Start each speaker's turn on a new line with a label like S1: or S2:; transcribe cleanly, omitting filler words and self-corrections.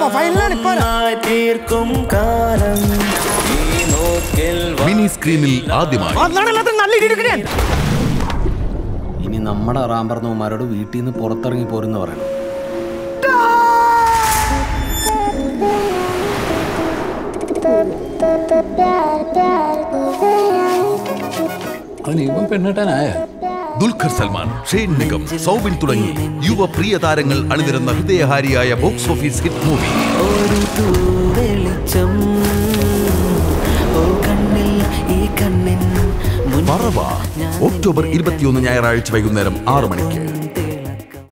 S1: Mini സ്ക്രീനിൽ ആദ്യമായി
S2: ഇനി നമ്മുടെ റാമ്പർന്നവന്മാരോട് വീട്ടിൽ നിന്ന് പുറത്തിറങ്ങി പോരെന്ന് പറയണം.
S1: ദുൽഖർ സൽമാൻ, ഷെയ്ൻ നിഗം, സൗബിൻ തുടങ്ങി യുവ പ്രിയ താരങ്ങൾ അണിനിരുന്ന ഹൃദയഹാരിയായ box office hit movie Parava. October 21 ഞായറാഴ്ച വൈകുന്നേരം 6 മണിക്ക്.